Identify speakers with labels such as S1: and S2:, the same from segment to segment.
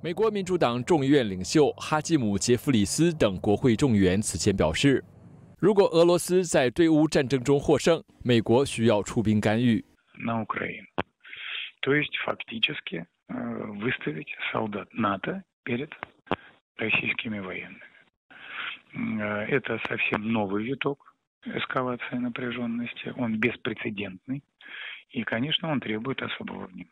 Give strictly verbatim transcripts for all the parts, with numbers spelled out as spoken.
S1: 美国民主党众议院领袖哈基姆·杰弗里斯等国会众议员此前表示，如果俄罗斯在对乌战争中获胜，美国需要出兵干预。
S2: На Украину. То есть фактически выставить солдат НАТО перед российскими военными. Это совсем новый виток эскалации напряженности. Он беспрецедентный. И, конечно, он требует особого внимания.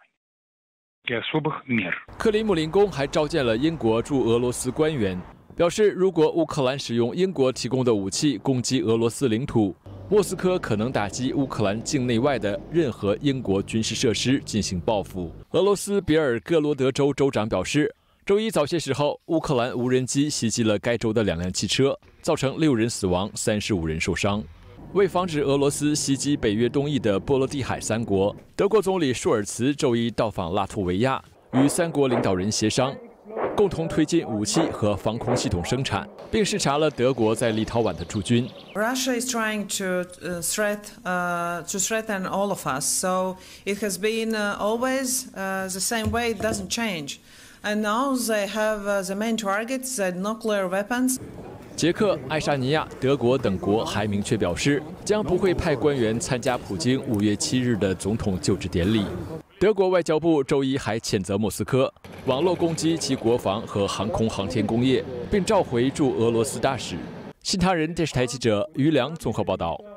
S1: 克里姆林宫还召见了英国驻俄罗斯官员，表示如果乌克兰使用英国提供的武器攻击俄罗斯领土，莫斯科可能打击乌克兰境内外的任何英国军事设施进行报复。俄罗斯别尔哥罗德州州长表示，周一早些时候，乌克兰无人机袭击了该州的两辆汽车，造成六人死亡，三十五人受伤。为防止俄罗斯袭击北约东翼的波罗的海三国，德国总理舒尔茨周一到访拉脱维亚，与三国领导人协商，共同推进武器和防空系统生产，并视察了德国在立陶宛的驻军。
S3: Russia is trying to uh, threat uh, to threaten all of us, so it has been uh, always uh, the same way. It doesn't change, and now they have uh, the main targets, the nuclear weapons.
S1: 捷克、爱沙尼亚、德国等国还明确表示，将不会派官员参加普京五月七日的总统就职典礼。德国外交部周一还谴责莫斯科网络攻击其国防和航空航天工业，并召回驻俄罗斯大使。新唐人电视台记者于良综合报道。